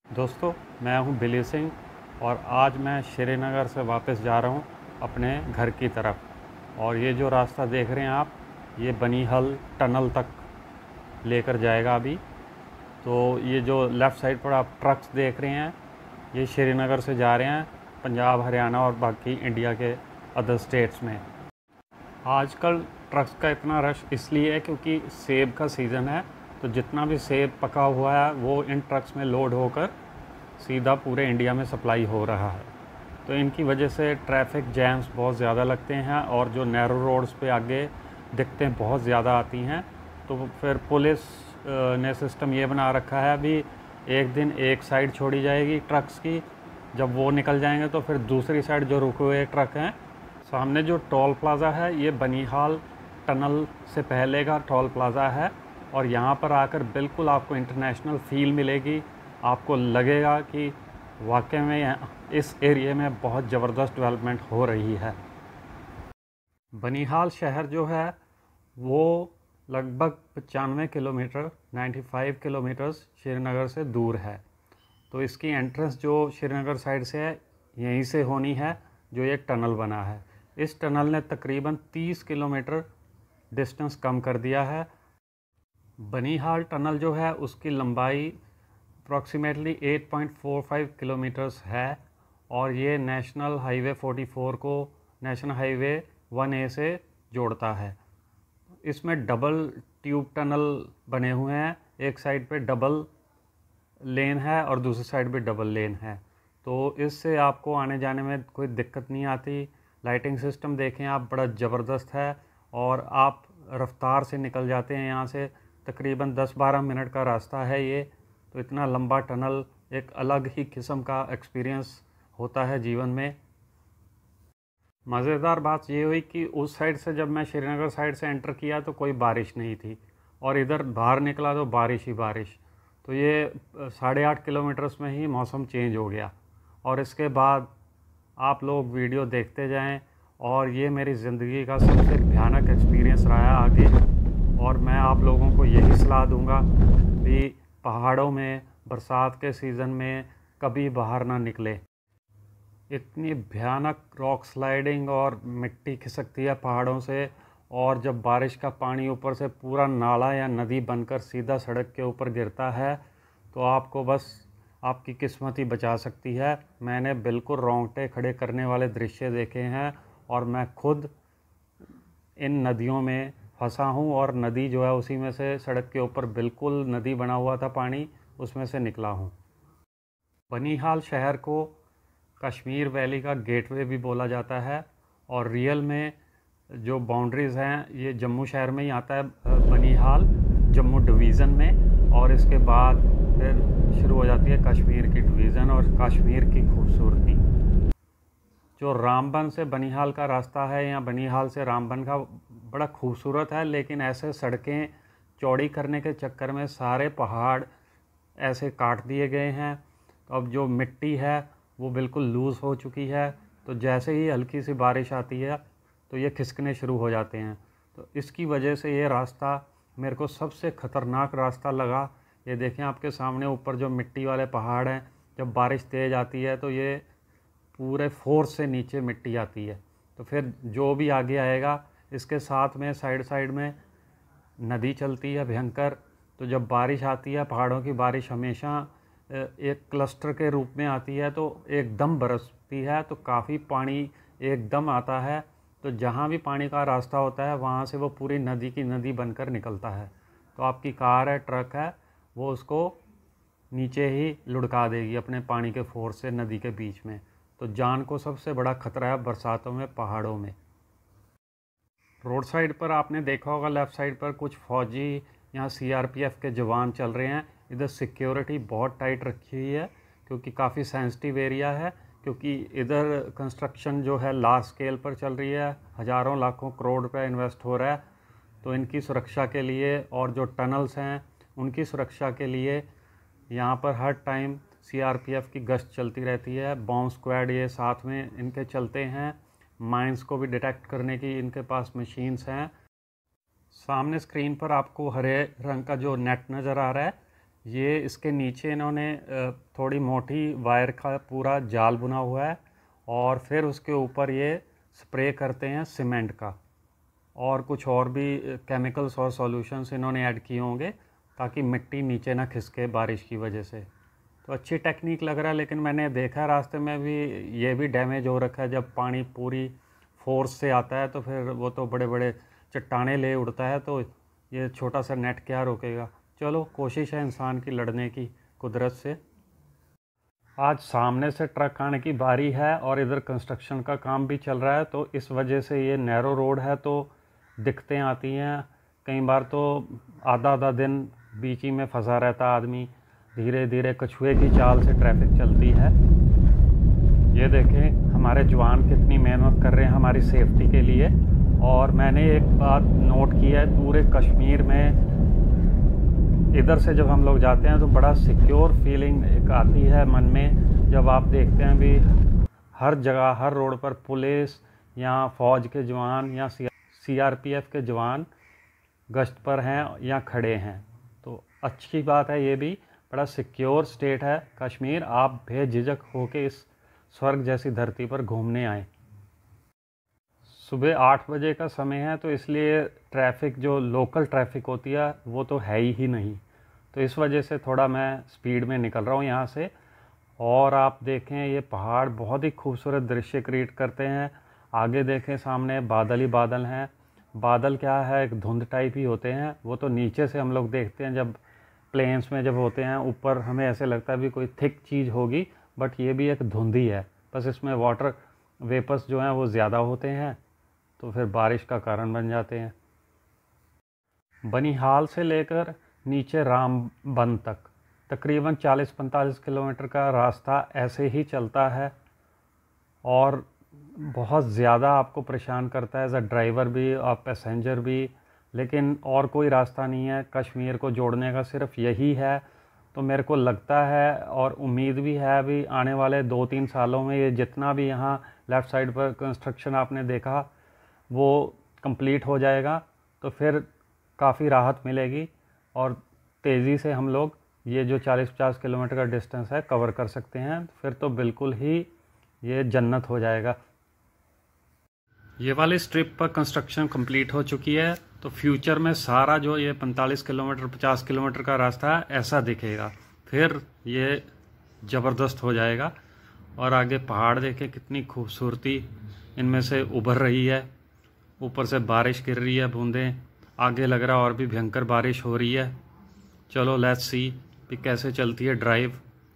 दोस्तों, मैं हूं बिली सिंह और आज मैं श्रीनगर से वापस जा रहा हूं अपने घर की तरफ। और ये जो रास्ता देख रहे हैं आप, ये बनी हाल टनल तक लेकर जाएगा अभी। तो ये जो लेफ़्ट साइड पर आप ट्रक्स देख रहे हैं, ये श्रीनगर से जा रहे हैं पंजाब, हरियाणा और बाकी इंडिया के अदर स्टेट्स में। आजकल ट्रक्स का इतना रश इसलिए है क्योंकि सेब का सीज़न है। तो जितना भी सेब पका हुआ है वो इन ट्रक्स में लोड होकर सीधा पूरे इंडिया में सप्लाई हो रहा है। तो इनकी वजह से ट्रैफिक जैम्स बहुत ज़्यादा लगते हैं और जो नैरो रोड्स पे आगे दिक्कतें बहुत ज़्यादा आती हैं। तो फिर पुलिस ने सिस्टम ये बना रखा है, अभी एक दिन एक साइड छोड़ी जाएगी ट्रक्स की। जब वो निकल जाएंगे तो फिर दूसरी साइड जो रुके हुए ट्रक हैं, सामने जो टोल प्लाज़ा है ये बनिहाल टनल से पहले का टोल प्लाज़ा है। और यहाँ पर आकर बिल्कुल आपको इंटरनेशनल फ़ील मिलेगी। आपको लगेगा कि वाकई में इस एरिया में बहुत ज़बरदस्त डेवलपमेंट हो रही है। बनिहाल शहर जो है वो लगभग 95 किलोमीटर 95 किलोमीटर्स श्रीनगर से दूर है। तो इसकी एंट्रेंस जो श्रीनगर साइड से है यहीं से होनी है, जो एक टनल बना है। इस टनल ने तकरीबन 30 किलोमीटर डिस्टेंस कम कर दिया है। बनिहाल टनल जो है उसकी लंबाई अप्रॉक्सीमेटली 8.45 किलोमीटर्स है और ये नेशनल हाईवे 44 को नेशनल हाईवे 1A से जोड़ता है। इसमें डबल ट्यूब टनल बने हुए हैं, एक साइड पे डबल लेन है और दूसरी साइड पे डबल लेन है। तो इससे आपको आने जाने में कोई दिक्कत नहीं आती। लाइटिंग सिस्टम देखें आप, बड़ा ज़बरदस्त है और आप रफ्तार से निकल जाते हैं यहाँ से। तकरीबन 10-12 मिनट का रास्ता है ये। तो इतना लंबा टनल एक अलग ही किस्म का एक्सपीरियंस होता है जीवन में। मज़ेदार बात ये हुई कि उस साइड से जब मैं श्रीनगर साइड से एंटर किया तो कोई बारिश नहीं थी और इधर बाहर निकला तो बारिश ही बारिश। तो ये 8.5 किलोमीटर्स में ही मौसम चेंज हो गया। और इसके बाद आप लोग वीडियो देखते जाएं और ये मेरी ज़िंदगी का सबसे भयानक एक्सपीरियंस रहा है आगे। और मैं आप लोगों को यही सलाह दूंगा कि पहाड़ों में बरसात के सीज़न में कभी बाहर ना निकले। इतनी भयानक रॉक स्लाइडिंग और मिट्टी खिसकती है पहाड़ों से। और जब बारिश का पानी ऊपर से पूरा नाला या नदी बनकर सीधा सड़क के ऊपर गिरता है तो आपको बस आपकी किस्मत ही बचा सकती है। मैंने बिल्कुल रोंगटे खड़े करने वाले दृश्य देखे हैं और मैं खुद इन नदियों में फंसा हूँ और नदी जो है उसी में से, सड़क के ऊपर बिल्कुल नदी बना हुआ था पानी, उसमें से निकला हूँ। बनिहाल शहर को कश्मीर वैली का गेटवे भी बोला जाता है और रियल में जो बाउंड्रीज़ हैं ये जम्मू शहर में ही आता है, बनिहाल जम्मू डिवीज़न में। और इसके बाद फिर शुरू हो जाती है कश्मीर की डिवीज़न और कश्मीर की खूबसूरती। जो रामबन से बनिहाल का रास्ता है या बनिहाल से रामबन का, बड़ा खूबसूरत है। लेकिन ऐसे सड़कें चौड़ी करने के चक्कर में सारे पहाड़ ऐसे काट दिए गए हैं। तो अब जो मिट्टी है वो बिल्कुल लूज़ हो चुकी है। तो जैसे ही हल्की सी बारिश आती है तो ये खिसकने शुरू हो जाते हैं। तो इसकी वजह से ये रास्ता मेरे को सबसे ख़तरनाक रास्ता लगा। ये देखें आपके सामने ऊपर जो मिट्टी वाले पहाड़ हैं, जब बारिश तेज़ आती है तो ये पूरे फोर्स से नीचे मिट्टी आती है। तो फिर जो भी आगे आएगा, इसके साथ में साइड साइड में नदी चलती है भयंकर। तो जब बारिश आती है, पहाड़ों की बारिश हमेशा एक क्लस्टर के रूप में आती है, तो एकदम बरसती है तो काफ़ी पानी एकदम आता है। तो जहाँ भी पानी का रास्ता होता है वहाँ से वो पूरी नदी की नदी बनकर निकलता है। तो आपकी कार है, ट्रक है, वो उसको नीचे ही लुढ़का देगी अपने पानी के फोर्स से नदी के बीच में। तो जान को सबसे बड़ा ख़तरा है बरसातों में पहाड़ों में। रोड साइड पर आपने देखा होगा, लेफ़्ट साइड पर कुछ फ़ौजी यहाँ सीआरपीएफ के जवान चल रहे हैं। इधर सिक्योरिटी बहुत टाइट रखी हुई है क्योंकि काफ़ी सेंसिटिव एरिया है। क्योंकि इधर कंस्ट्रक्शन जो है लार्ज स्केल पर चल रही है, हज़ारों लाखों करोड़ रुपए इन्वेस्ट हो रहा है। तो इनकी सुरक्षा के लिए और जो टनल्स हैं उनकी सुरक्षा के लिए यहाँ पर हर टाइम सीआरपीएफ की गश्त चलती रहती है। बॉम्ब स्क्वाड ये साथ में इनके चलते हैं। माइंस को भी डिटेक्ट करने की इनके पास मशीन्स हैं। सामने स्क्रीन पर आपको हरे रंग का जो नेट नज़र आ रहा है, ये इसके नीचे इन्होंने थोड़ी मोटी वायर का पूरा जाल बुना हुआ है और फिर उसके ऊपर ये स्प्रे करते हैं सीमेंट का, और कुछ और भी केमिकल्स और सॉल्यूशंस इन्होंने ऐड किए होंगे ताकि मिट्टी नीचे ना खिसके बारिश की वजह से। तो अच्छी टेक्निक लग रहा है, लेकिन मैंने देखा रास्ते में भी ये भी डैमेज हो रखा है। जब पानी पूरी फोर्स से आता है तो फिर वो तो बड़े बड़े चट्टाने ले उड़ता है, तो ये छोटा सा नेट क्या रोकेगा। चलो, कोशिश है इंसान की लड़ने की कुदरत से। आज सामने से ट्रक आने की बारी है और इधर कंस्ट्रक्शन का काम भी चल रहा है, तो इस वजह से ये नैरो रोड है तो दिक्कतें आती हैं। कई बार तो आधा आधा दिन बीच ही में फंसा रहता आदमी। धीरे धीरे कछुए की चाल से ट्रैफिक चलती है। ये देखें हमारे जवान कितनी मेहनत कर रहे हैं हमारी सेफ्टी के लिए। और मैंने एक बात नोट की है, पूरे कश्मीर में इधर से जब हम लोग जाते हैं तो बड़ा सिक्योर फीलिंग एक आती है मन में, जब आप देखते हैं भी हर जगह हर रोड पर पुलिस या फ़ौज के जवान या सीआरपीएफ के जवान गश्त पर हैं या खड़े हैं। तो अच्छी बात है, ये भी बड़ा सिक्योर स्टेट है कश्मीर। आप बेझिझक होके इस स्वर्ग जैसी धरती पर घूमने आएँ। सुबह 8 बजे का समय है, तो इसलिए ट्रैफ़िक जो लोकल ट्रैफ़िक होती है वो तो है ही नहीं, तो इस वजह से थोड़ा मैं स्पीड में निकल रहा हूँ यहाँ से। और आप देखें ये पहाड़ बहुत ही खूबसूरत दृश्य क्रिएट करते हैं। आगे देखें सामने बादल ही बादल हैं। बादल क्या है, एक धुंध टाइप ही होते हैं। वो तो नीचे से हम लोग देखते हैं जब प्लेन्स में जब होते हैं, ऊपर हमें ऐसे लगता है भी कोई थिक चीज़ होगी, बट ये भी एक धुंध ही है। बस इसमें वाटर वेपर्स जो हैं वो ज़्यादा होते हैं, तो फिर बारिश का कारण बन जाते हैं। बनिहाल से लेकर नीचे रामबन तक तकरीबन 40-45 किलोमीटर का रास्ता ऐसे ही चलता है और बहुत ज़्यादा आपको परेशान करता है एज अ ड्राइवर भी और पैसेंजर भी। लेकिन और कोई रास्ता नहीं है कश्मीर को जोड़ने का, सिर्फ यही है। तो मेरे को लगता है और उम्मीद भी है भी आने वाले 2-3 सालों में ये जितना भी यहाँ लेफ़्ट साइड पर कंस्ट्रक्शन आपने देखा वो कंप्लीट हो जाएगा, तो फिर काफ़ी राहत मिलेगी और तेज़ी से हम लोग ये जो 40-50 किलोमीटर का डिस्टेंस है कवर कर सकते हैं। फिर तो बिल्कुल ही ये जन्नत हो जाएगा। ये वाली स्ट्रिप पर कंस्ट्रक्शन कंप्लीट हो चुकी है, तो फ्यूचर में सारा जो ये 45 किलोमीटर 50 किलोमीटर का रास्ता है ऐसा दिखेगा। फिर ये ज़बरदस्त हो जाएगा। और आगे पहाड़ देखें कितनी खूबसूरती इनमें से उभर रही है। ऊपर से बारिश गिर रही है बूंदें, आगे लग रहा है और भी भयंकर बारिश हो रही है। चलो लेट्स सी कि कैसे चलती है ड्राइव।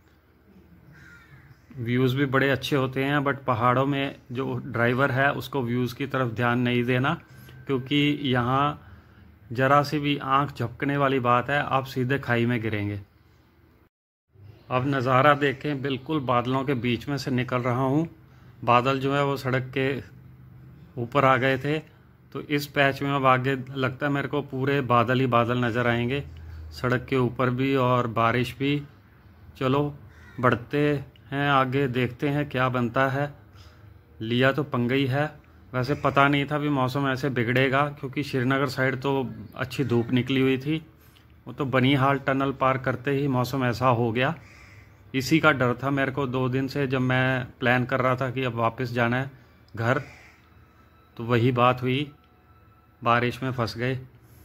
व्यूज़ भी बड़े अच्छे होते हैं, बट पहाड़ों में जो ड्राइवर है उसको व्यूज़ की तरफ ध्यान नहीं देना, क्योंकि यहाँ ज़रा सी भी आंख झपकने वाली बात है, आप सीधे खाई में गिरेंगे। अब नज़ारा देखें, बिल्कुल बादलों के बीच में से निकल रहा हूँ। बादल जो है वो सड़क के ऊपर आ गए थे, तो इस पैच में अब आगे लगता है मेरे को पूरे बादल ही बादल नज़र आएंगे, सड़क के ऊपर भी और बारिश भी। चलो बढ़ते हैं आगे, देखते हैं क्या बनता है। लिया तो पंगा ही है। वैसे पता नहीं था भी मौसम ऐसे बिगड़ेगा, क्योंकि श्रीनगर साइड तो अच्छी धूप निकली हुई थी। वो तो बनिहाल टनल पार करते ही मौसम ऐसा हो गया। इसी का डर था मेरे को 2 दिन से, जब मैं प्लान कर रहा था कि अब वापस जाना है घर, तो वही बात हुई, बारिश में फंस गए।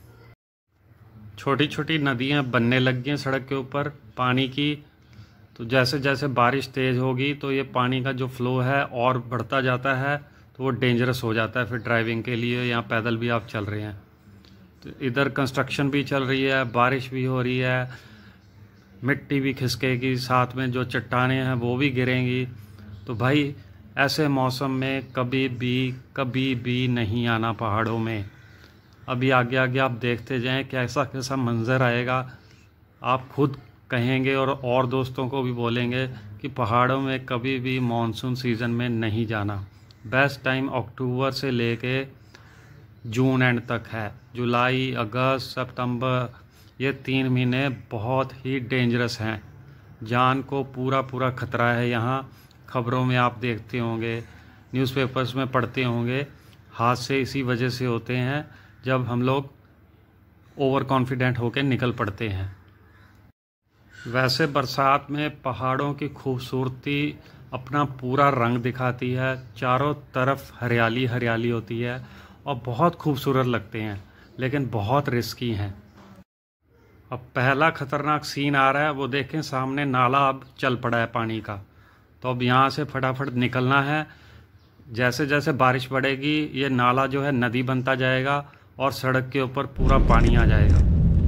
छोटी छोटी नदियाँ बनने लग गई हैं सड़क के ऊपर पानी की। तो जैसे जैसे बारिश तेज़ होगी तो ये पानी का जो फ़्लो है और बढ़ता जाता है, तो वो डेंजरस हो जाता है फिर ड्राइविंग के लिए, या पैदल भी आप चल रहे हैं। तो इधर कंस्ट्रक्शन भी चल रही है, बारिश भी हो रही है, मिट्टी भी खिसकेगी, साथ में जो चट्टानें हैं वो भी गिरेंगी। तो भाई ऐसे मौसम में कभी भी नहीं आना पहाड़ों में। अभी आगे आगे आप देखते जाएं कैसा कैसा मंज़र आएगा। आप खुद कहेंगे और दोस्तों को भी बोलेंगे कि पहाड़ों में कभी भी मानसून सीज़न में नहीं जाना। बेस्ट टाइम अक्टूबर से लेके जून एंड तक है। जुलाई, अगस्त, सितंबर, ये 3 महीने बहुत ही डेंजरस हैं। जान को पूरा खतरा है यहाँ। खबरों में आप देखते होंगे, न्यूज़पेपर्स में पढ़ते होंगे, हादसे इसी वजह से होते हैं जब हम लोग ओवर कॉन्फिडेंट होकर निकल पड़ते हैं। वैसे बरसात में पहाड़ों की खूबसूरती अपना पूरा रंग दिखाती है। चारों तरफ हरियाली हरियाली होती है और बहुत खूबसूरत लगते हैं, लेकिन बहुत रिस्की हैं। अब पहला खतरनाक सीन आ रहा है, वो देखें सामने नाला अब चल पड़ा है पानी का। तो अब यहाँ से फटाफट निकलना है। जैसे जैसे बारिश बढ़ेगी ये नाला जो है नदी बनता जाएगा और सड़क के ऊपर पूरा पानी आ जाएगा।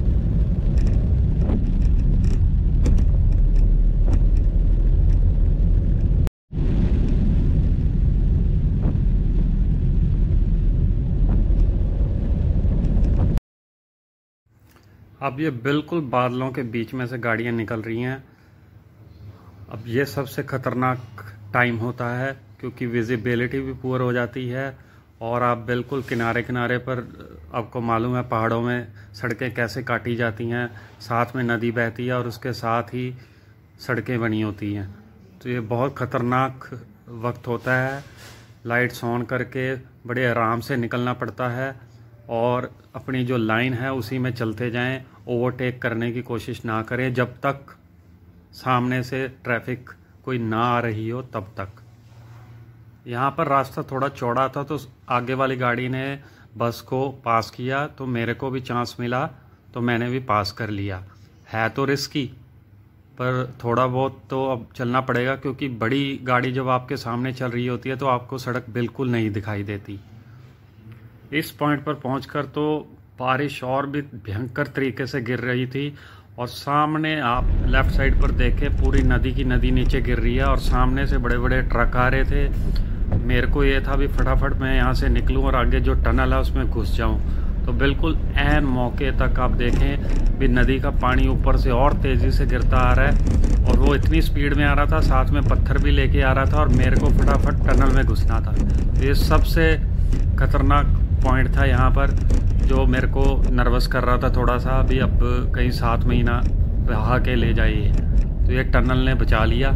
अब ये बिल्कुल बादलों के बीच में से गाड़ियाँ निकल रही हैं। अब ये सबसे ख़तरनाक टाइम होता है क्योंकि विजिबिलिटी भी पुअर हो जाती है और आप बिल्कुल किनारे किनारे पर, आपको मालूम है पहाड़ों में सड़कें कैसे काटी जाती हैं, साथ में नदी बहती है और उसके साथ ही सड़कें बनी होती हैं। तो ये बहुत ख़तरनाक वक्त होता है। लाइट्स ऑन करके बड़े आराम से निकलना पड़ता है और अपनी जो लाइन है उसी में चलते जाएं। ओवरटेक करने की कोशिश ना करें जब तक सामने से ट्रैफिक कोई ना आ रही हो तब तक। यहाँ पर रास्ता थोड़ा चौड़ा था तो आगे वाली गाड़ी ने बस को पास किया, तो मेरे को भी चांस मिला तो मैंने भी पास कर लिया। है तो रिस्की, पर थोड़ा बहुत तो अब चलना पड़ेगा क्योंकि बड़ी गाड़ी जब आपके सामने चल रही होती है तो आपको सड़क बिल्कुल नहीं दिखाई देती। इस पॉइंट पर पहुंचकर तो बारिश और भी भयंकर तरीके से गिर रही थी और सामने आप लेफ़्ट साइड पर देखें पूरी नदी की नदी नीचे गिर रही है और सामने से बड़े बड़े ट्रक आ रहे थे। मेरे को ये था भी फटाफट मैं यहाँ से निकलूँ और आगे जो टनल है उसमें घुस जाऊँ। तो बिल्कुल ऐन मौके तक आप देखें भी नदी का पानी ऊपर से और तेज़ी से गिरता आ रहा है और वो इतनी स्पीड में आ रहा था, साथ में पत्थर भी लेके आ रहा था और मेरे को फटाफट टनल में घुसना था। तो ये सबसे खतरनाक पॉइंट था यहाँ पर, जो मेरे को नर्वस कर रहा था थोड़ा सा भी, अब कहीं साथ में ही ना बहा के ले जाइए। तो ये टनल ने बचा लिया।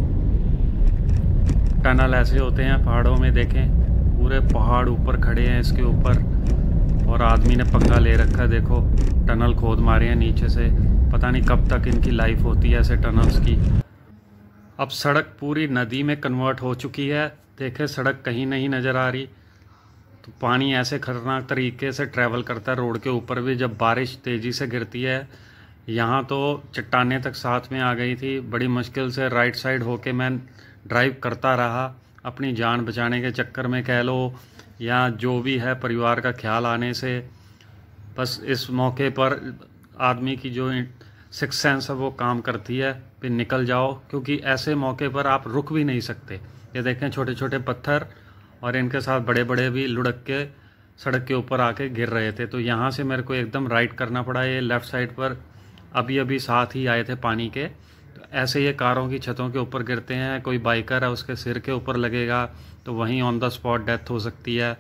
टनल ऐसे होते हैं पहाड़ों में, देखें पूरे पहाड़ ऊपर खड़े हैं इसके ऊपर और आदमी ने पंगा ले रखा है। देखो टनल खोद मारे हैं नीचे से, पता नहीं कब तक इनकी लाइफ होती है ऐसे टनल्स की। अब सड़क पूरी नदी में कन्वर्ट हो चुकी है, देखें सड़क कहीं नहीं नज़र आ रही। तो पानी ऐसे खतरनाक तरीके से ट्रैवल करता है रोड के ऊपर भी जब बारिश तेज़ी से गिरती है। यहाँ तो चट्टानें तक साथ में आ गई थी। बड़ी मुश्किल से राइट साइड होके मैं ड्राइव करता रहा, अपनी जान बचाने के चक्कर में कह लो या जो भी है, परिवार का ख्याल आने से। बस इस मौके पर आदमी की जो सिक्स सेंस है वो काम करती है, फिर निकल जाओ, क्योंकि ऐसे मौके पर आप रुक भी नहीं सकते। ये देखें छोटे छोटे पत्थर और इनके साथ बड़े बड़े भी लुढ़क के सड़क के ऊपर आके गिर रहे थे। तो यहाँ से मेरे को एकदम राइट करना पड़ा। ये लेफ़्ट साइड पर अभी अभी साथ ही आए थे पानी के, तो ऐसे ये कारों की छतों के ऊपर गिरते हैं। कोई बाइकर है उसके सिर के ऊपर लगेगा तो वहीं ऑन द स्पॉट डेथ हो सकती है।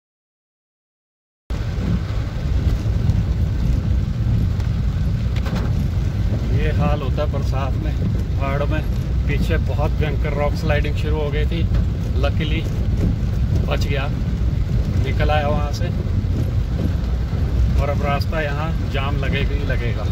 ये हाल होता है बरसात में पहाड़ में। पीछे बहुत भयंकर रॉक स्लाइडिंग शुरू हो गई थी, लकीली बच गया, निकल आया वहाँ से। और अब रास्ता यहाँ जाम लगेगा ही लगेगा।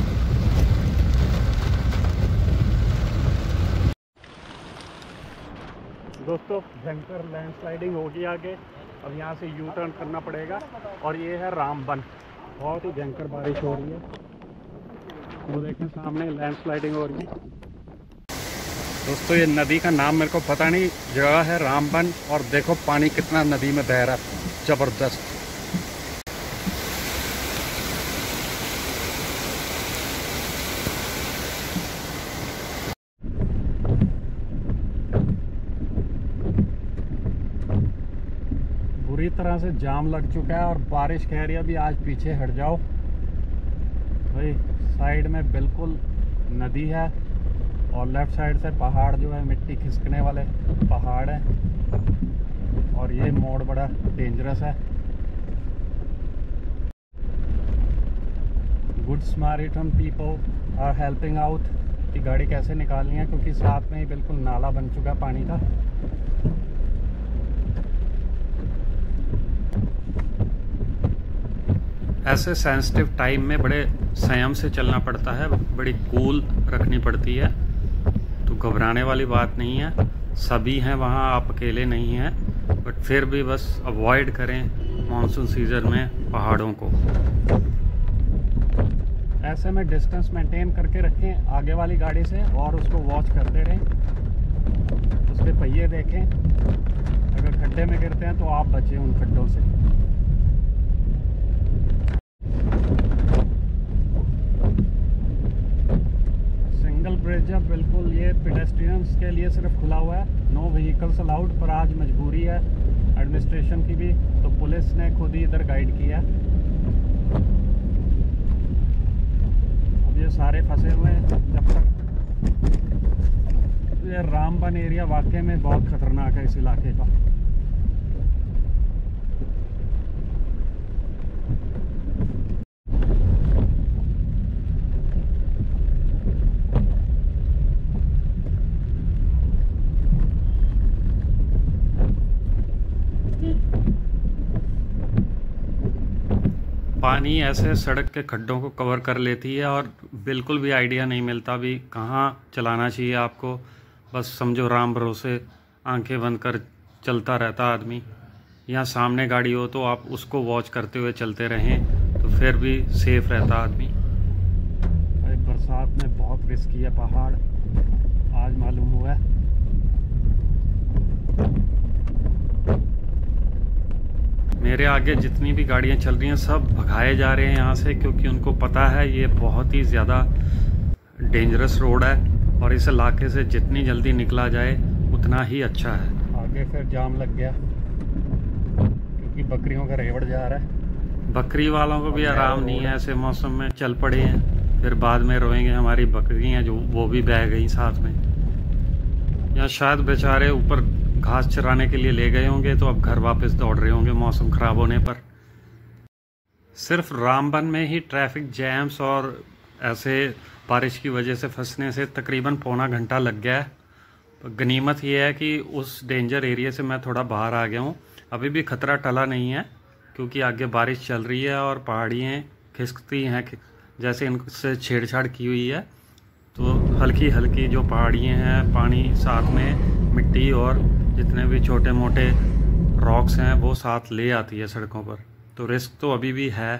दोस्तों भयंकर लैंडस्लाइडिंग होगी आगे, अब यहाँ से यू टर्न करना पड़ेगा। और ये है रामबन, बहुत ही भयंकर बारिश हो रही है। वो देखें सामने लैंडस्लाइडिंग हो रही है। दोस्तों ये नदी का नाम मेरे को पता नहीं, जगह है रामबन और देखो पानी कितना नदी में बह रहा है, ज़बरदस्त। बुरी तरह से जाम लग चुका है और बारिश कह रही है अभी आज पीछे हट जाओ भाई। साइड में बिल्कुल नदी है और लेफ़्ट साइड से पहाड़ जो है मिट्टी खिसकने वाले पहाड़ है और ये मोड़ बड़ा डेंजरस है। Good Samaritan people are helping out कि गाड़ी कैसे निकालनी है, क्योंकि साथ में ही बिल्कुल नाला बन चुका है पानी का। ऐसे सेंसिटिव टाइम में बड़े संयम से चलना पड़ता है, बड़ी कूल रखनी पड़ती है। तो घबराने वाली बात नहीं है, सभी हैं वहाँ, आप अकेले नहीं हैं। बट फिर भी बस अवॉइड करें मानसून सीज़न में पहाड़ों को। ऐसे में डिस्टेंस मेंटेन करके रखें आगे वाली गाड़ी से और उसको वॉच करते रहें, उसके पहिए देखें। अगर खड्डे में गिरते हैं तो आप बचें उन खड्डों से। सिंगल ब्रिज है बिल्कुल, ये पेडेस्ट्रियंस के लिए सिर्फ खुला हुआ है, नो व्हीकल्स अलाउड। पर आज मजबूरी है एडमिनिस्ट्रेशन की भी, तो पुलिस ने खुद ही इधर गाइड किया। अब ये सारे फंसे हुए हैं। जब तक ये रामबन एरिया वाकई में बहुत खतरनाक है इस इलाके का। पानी ऐसे सड़क के खड्डों को कवर कर लेती है और बिल्कुल भी आइडिया नहीं मिलता भी कहाँ चलाना चाहिए आपको। बस समझो राम भरोसे आंखें बंद कर चलता रहता आदमी। यहाँ सामने गाड़ी हो तो आप उसको वॉच करते हुए चलते रहें तो फिर भी सेफ रहता आदमी। बरसात में बहुत रिस्की है पहाड़, आज मालूम हुआ है। मेरे आगे जितनी भी गाड़ियां चल रही हैं सब भगाए जा रहे हैं यहाँ से, क्योंकि उनको पता है ये बहुत ही ज़्यादा डेंजरस रोड है और इस इलाके से जितनी जल्दी निकला जाए उतना ही अच्छा है। आगे फिर जाम लग गया क्योंकि बकरियों का रेवड़ जा रहा है। बकरी वालों को भी आराम नहीं है, ऐसे मौसम में चल पड़े हैं, फिर बाद में रोएंगे हमारी बकरियाँ जो वो भी बह गई साथ में। या शायद बेचारे ऊपर घास चराने के लिए ले गए होंगे तो अब घर वापस दौड़ रहे होंगे मौसम ख़राब होने पर। सिर्फ रामबन में ही ट्रैफिक जैम्स और ऐसे बारिश की वजह से फंसने से तकरीबन पौना घंटा लग गया है। गनीमत ये है कि उस डेंजर एरिया से मैं थोड़ा बाहर आ गया हूँ। अभी भी ख़तरा टला नहीं है क्योंकि आगे बारिश चल रही है और पहाड़ियाँ खिसकती हैं जैसे इनसे छेड़छाड़ की हुई है। तो हल्की हल्की जो पहाड़ियाँ हैं, पानी साथ में मिट्टी और जितने भी छोटे मोटे रॉक्स हैं वो साथ ले आती है सड़कों पर, तो रिस्क तो अभी भी है।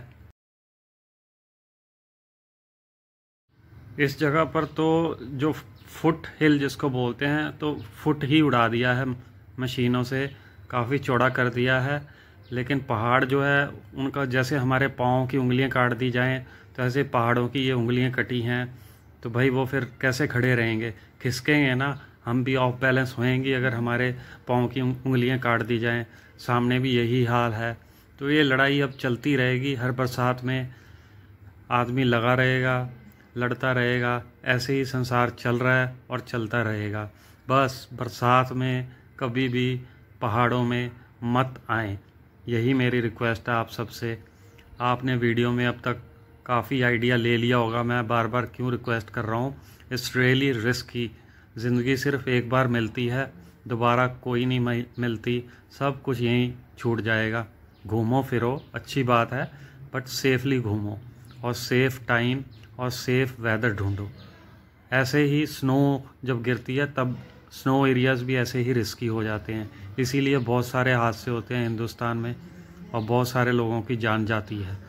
इस जगह पर तो जो फुट हिल जिसको बोलते हैं तो फुट ही उड़ा दिया है मशीनों से, काफ़ी चौड़ा कर दिया है। लेकिन पहाड़ जो है उनका जैसे हमारे पाँव की उंगलियां काट दी जाएं तो ऐसे पहाड़ों की ये उंगलियां कटी हैं, तो भाई वो फिर कैसे खड़े रहेंगे, खिसकेंगे ना, हम भी ऑफ बैलेंस होएंगे अगर हमारे पाँव की उंगलियां काट दी जाएं। सामने भी यही हाल है। तो ये लड़ाई अब चलती रहेगी, हर बरसात में आदमी लगा रहेगा, लड़ता रहेगा। ऐसे ही संसार चल रहा है और चलता रहेगा। बस बरसात में कभी भी पहाड़ों में मत आएं, यही मेरी रिक्वेस्ट है आप सबसे। आपने वीडियो में अब तक काफ़ी आइडिया ले लिया होगा, मैं बार बार क्यों रिक्वेस्ट कर रहा हूँ। It's really risky. ज़िंदगी सिर्फ एक बार मिलती है, दोबारा कोई नहीं मिलती। सब कुछ यहीं छूट जाएगा। घूमो फिरो अच्छी बात है, बट सेफली घूमो और सेफ़ टाइम और सेफ़ वेदर ढूंढो। ऐसे ही स्नो जब गिरती है तब स्नो एरियाज़ भी ऐसे ही रिस्की हो जाते हैं, इसीलिए बहुत सारे हादसे होते हैं हिंदुस्तान में और बहुत सारे लोगों की जान जाती है।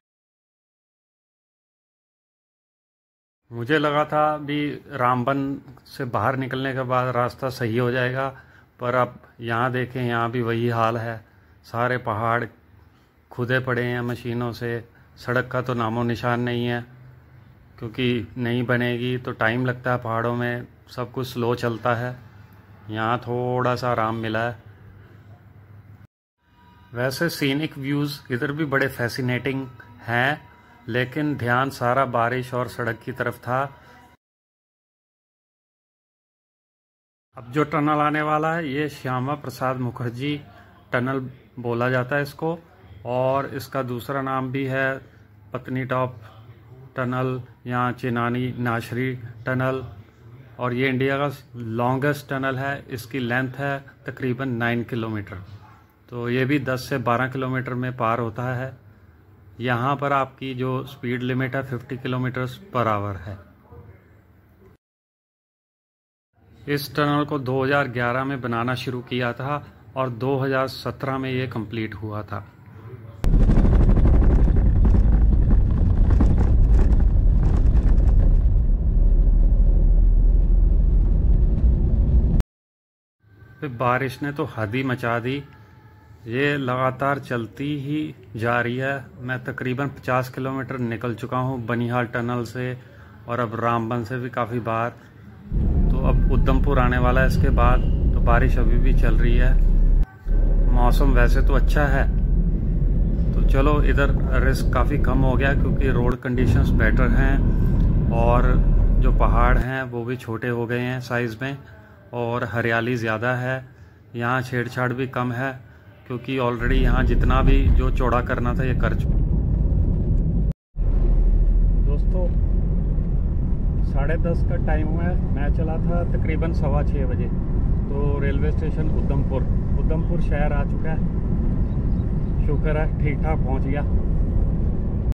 मुझे लगा था अभी रामबन से बाहर निकलने के बाद रास्ता सही हो जाएगा, पर अब यहाँ देखें, यहाँ भी वही हाल है। सारे पहाड़ खुदे पड़े हैं मशीनों से, सड़क का तो नामो निशान नहीं है, क्योंकि नहीं बनेगी तो टाइम लगता है पहाड़ों में, सब कुछ स्लो चलता है। यहाँ थोड़ा सा आराम मिला है। वैसे सीनिक व्यूज़ इधर भी बड़े फैसिनेटिंग हैं, लेकिन ध्यान सारा बारिश और सड़क की तरफ था। अब जो टनल आने वाला है ये श्यामा प्रसाद मुखर्जी टनल बोला जाता है इसको, और इसका दूसरा नाम भी है पत्नी टॉप टनल या चेनानी नाशरी टनल, और ये इंडिया का लॉन्गेस्ट टनल है। इसकी लेंथ है तकरीबन 9 किलोमीटर, तो ये भी 10 से 12 किलोमीटर में पार होता है। यहाँ पर आपकी जो स्पीड लिमिट है 50 किलोमीटर्स पर आवर है। इस टनल को 2011 में बनाना शुरू किया था और 2017 में ये कंप्लीट हुआ था। बारिश ने तो हद ही मचा दी, ये लगातार चलती ही जा रही है। मैं तकरीबन 50 किलोमीटर निकल चुका हूँ बनिहाल टनल से और अब रामबन से भी काफ़ी बार, तो अब उधमपुर आने वाला है इसके बाद। तो बारिश अभी भी चल रही है। मौसम वैसे तो अच्छा है, तो चलो इधर रिस्क काफ़ी कम हो गया क्योंकि रोड कंडीशंस बेटर हैं और जो पहाड़ हैं वो भी छोटे हो गए हैं साइज़ में और हरियाली ज़्यादा है। यहाँ छेड़छाड़ भी कम है क्योंकि ऑलरेडी यहाँ जितना भी जो चौड़ा करना था ये कर चुका। दोस्तों 10:30 का टाइम हुआ है। मैं चला था तकरीबन 6:15 बजे। तो रेलवे स्टेशन उधमपुर शहर आ चुका है। शुक्र है ठीक ठाक पहुँच गया।